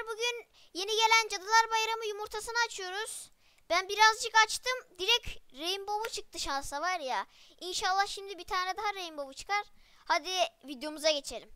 bugün yeni gelen Cadılar Bayramı yumurtasını açıyoruz. Ben birazcık açtım. Direkt Rainbow'u çıktı şansa var ya. İnşallah şimdi bir tane daha Rainbow'u çıkar. Hadi videomuza geçelim.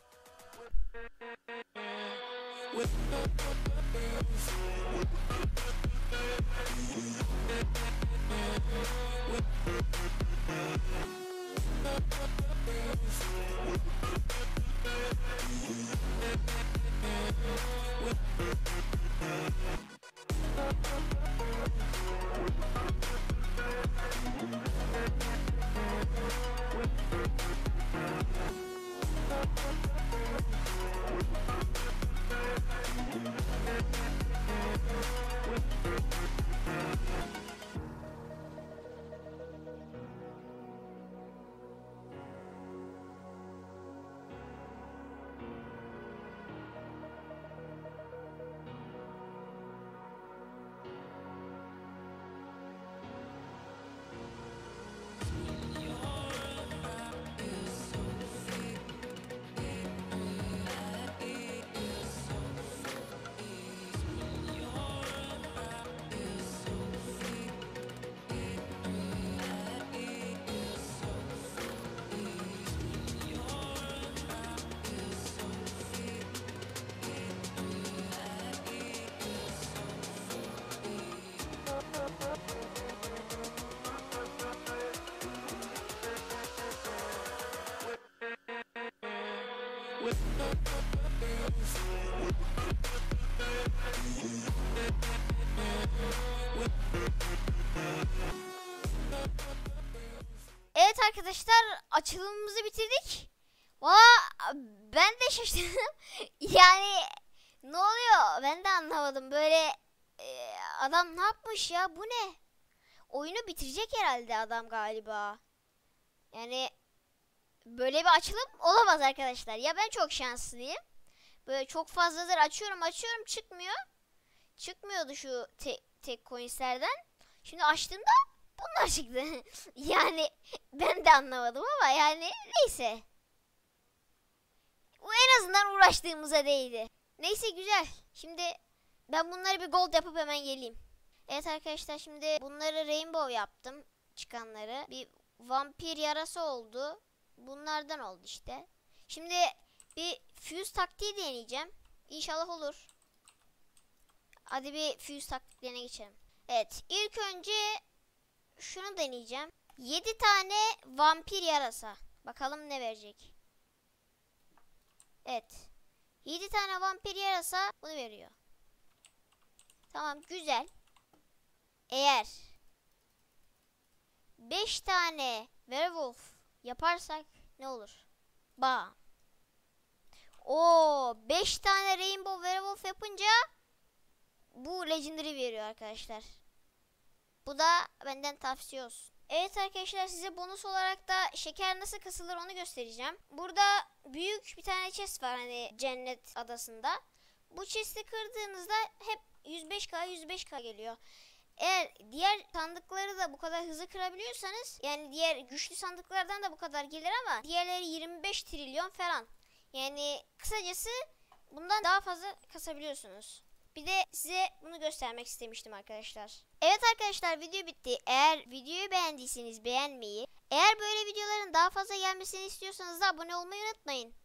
Evet arkadaşlar, açılımımızı bitirdik. Valla ben de şaşırdım. Yani ne oluyor? Ben de anlamadım. Böyle adam ne yapmış ya? Bu ne? Oyunu bitirecek herhalde adam galiba. Yani böyle bir açılım olamaz arkadaşlar. Ya ben çok şanslıyım. Böyle çok fazladır açıyorum çıkmıyor. Çıkmıyordu şu tek coinslerden. Şimdi açtığımda bunlar çıktı. Yani ben de anlamadım ama yani neyse. Bu en azından uğraştığımıza değdi. Neyse, güzel. Şimdi ben bunları bir gold yapıp hemen geleyim. Evet arkadaşlar, şimdi bunları rainbow yaptım. Çıkanları. Bir vampir yarası oldu. Bunlardan oldu işte. Şimdi bir fuse taktiği deneyeceğim. İnşallah olur. Hadi bir fuse taktiklerine geçelim. Evet, ilk önce şunu deneyeceğim. 7 tane vampir yarasa. Bakalım ne verecek. Evet. 7 tane vampir yarasa bunu veriyor. Tamam, güzel. Eğer 5 tane werewolf yaparsak ne olur? Bam. Oo, 5 tane rainbow werewolf yapınca bu legendary veriyor arkadaşlar. Bu da benden tavsiye olsun. Evet arkadaşlar, size bonus olarak da şeker nasıl kasılır onu göstereceğim. Burada büyük bir tane chest var, hani cennet adasında. Bu chest'i kırdığınızda hep 105k geliyor. Eğer diğer sandıkları da bu kadar hızlı kırabiliyorsanız, yani diğer güçlü sandıklardan da bu kadar gelir ama diğerleri 25 trilyon falan. Yani kısacası bundan daha fazla kasabiliyorsunuz. Bir de size bunu göstermek istemiştim arkadaşlar. Evet arkadaşlar, video bitti. Eğer videoyu beğendiyseniz beğenmeyi, eğer böyle videoların daha fazla gelmesini istiyorsanız da abone olmayı unutmayın.